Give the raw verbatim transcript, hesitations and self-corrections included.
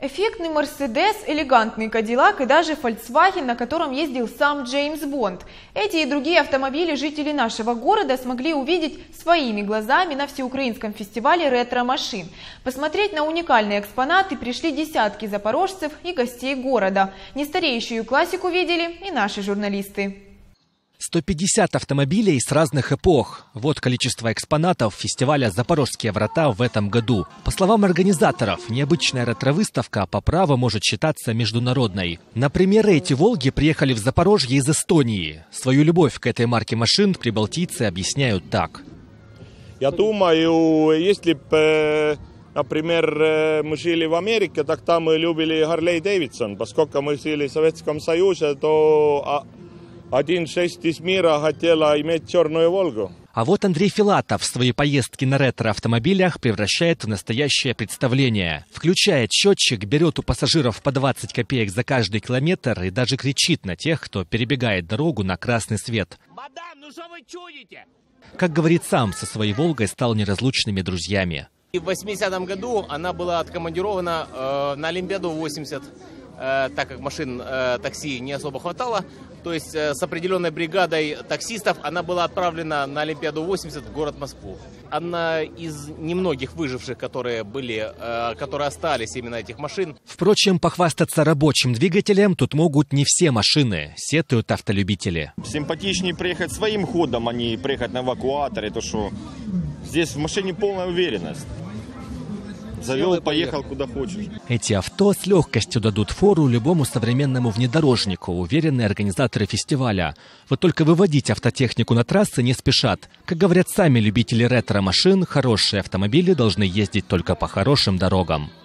Эффектный Мерседес, элегантный Кадиллак и даже Volkswagen, на котором ездил сам Джеймс Бонд. Эти и другие автомобили жители нашего города смогли увидеть своими глазами на всеукраинском фестивале ретро-машин. Посмотреть на уникальные экспонаты пришли десятки запорожцев и гостей города. Нестареющую классику видели и наши журналисты. сто пятьдесят автомобилей с разных эпох. Вот количество экспонатов фестиваля «Запорожские врата» в этом году. По словам организаторов, необычная ретро-выставка по праву может считаться международной. Например, эти «Волги» приехали в Запорожье из Эстонии. Свою любовь к этой марке машин прибалтийцы объясняют так. Я думаю, если бы, например, мы жили в Америке, так там мы любили Харлей Дэвидсон. Поскольку мы жили в Советском Союзе, то один шесть из мира хотела иметь черную «Волгу». А вот Андрей Филатов свои поездки на ретро-автомобилях превращает в настоящее представление. Включает счетчик, берет у пассажиров по двадцать копеек за каждый километр и даже кричит на тех, кто перебегает дорогу на красный свет. Мадам, ну что вы чудите? Как говорит сам, со своей «Волгой» стал неразлучными друзьями. В восьмидесятом году она была откомандирована э, на Олимпиаду восемьдесят, э, так как машин э, такси не особо хватало. То есть э, с определенной бригадой таксистов она была отправлена на Олимпиаду восемьдесят в город Москву. Одна из немногих выживших, которые были, э, которые остались именно этих машин. Впрочем, похвастаться рабочим двигателем тут могут не все машины, сетуют автолюбители. Симпатичнее приехать своим ходом, а не приехать на эвакуаторе, то что здесь в машине полная уверенность. Завел, поехал куда хочешь. Эти авто с легкостью дадут фору любому современному внедорожнику, уверены организаторы фестиваля. Вот только выводить автотехнику на трассы не спешат. Как говорят сами любители ретро-машин, хорошие автомобили должны ездить только по хорошим дорогам.